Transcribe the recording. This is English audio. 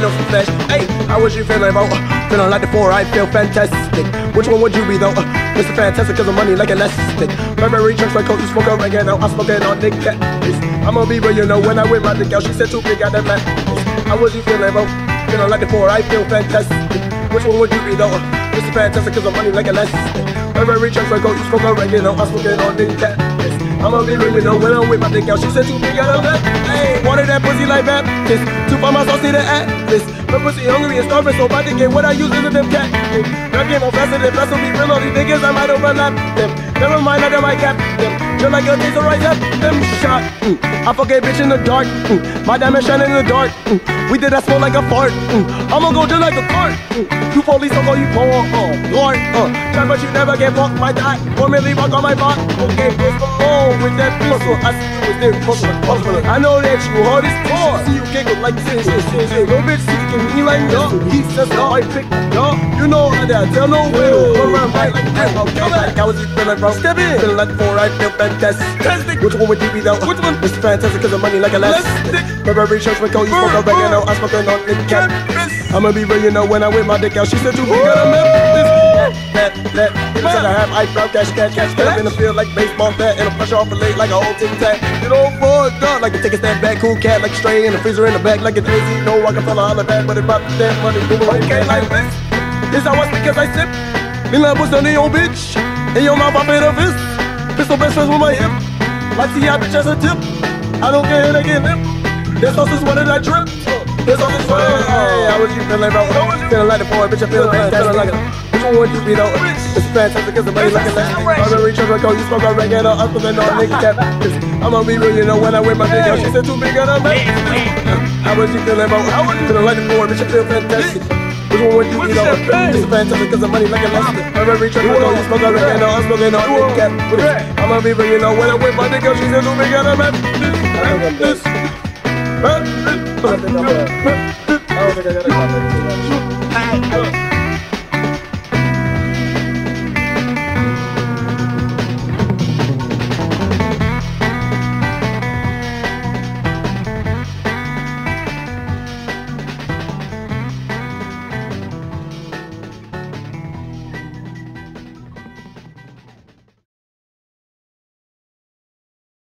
know some flash. Hey, how was you feeling, bro? Feeling like the 4, I feel fantastic. Which one would you be, though? Mr. Fantastic, cause the money like elastic. Burberry trunks like coat, you smoke a oregano. I smoke it on Nick Cat. I'ma be real, you know, when I with my dick out, she said too big, got that fat. How was you feeling, bro? Feeling like the 4, I feel fantastic. Which one would you be, though? Mr. Fantastic, cause the money like elastic. Burberry trunks like coat, you smoke a oregano. I smoke it on Nick Cat. I'ma be real, you know, when I'm with my dick out, she said too big, got that fat. Hey, wanted that pussy like Baptist. To find my sauce, see the atlas. My pussy hungry and starving, so by the game, what I use is a them cat. That game on faster than blessed, be real, all these niggas, I might overlap them. Never mind, I might cap them. Just like a taser right at them shot. I fuck a bitch in the dark. My diamond shining in the dark. We did that smoke like a fart. I'ma go just like a cart. You police, I'll call you poor. Lord, try but you never get fucked by that. Or merely walk on my block. Okay, let's go with that pistol. I see you with their puzzle. I know that you hard as core. See you giggle like this. No bitch seeking me like no. He says no, I pick no. You know how that, tell no will. Run right like that. Okay, how was you feeling, bro? Step in. Feeling like the 4, I feel fantastic. Which one would you be, though? Which one? Mr. Fantastic, cause the money like elastic. Burberry shirts with coat, you smoke oregano. I smoke it on Nick Cat. I'ma be real, you know, when I with my dick out, she said too big, got a that. Said I have eyebrow, catch, in the field like baseball bat, and a pressure off the leg like a old tic-tac. You know, for a dog, like a take a step back, cool cat, like a stray in the freezer in the back, like a Jay-Z. No, I can feel a holler back, but it about that money, boomerang, okay, like this. This how I speak as I sip. Lean like pussy on your bitch. In your mouth, I made a fist. Pistol best friends with my hip. Like see, I bitch as a tip. I don't care who they get lip. This sauce is what did I drip? This sauce is what hey, how was you feeling, bro? Feeling like the 4, bitch, I feel fantastic. Which one would you be, though? It's fantastic, cause the money like a last. I'm reach up, go, you smoke a oregano, I'm feeling on Nick Cat. I'ma be real, you know, when I wear my dick out, she said too big, got a mess. How was you feeling, bro? Feeling like the 4, bitch, I feel fantastic. Which one would you be, though? It's fantastic, cause the money like a last. I'm reach up, go, you smoke a oregano, I'm smoking on Nick Cat. I'ma be real, you know, when I wear my dick out, she said too big, got a mess. I don't think I got a comment.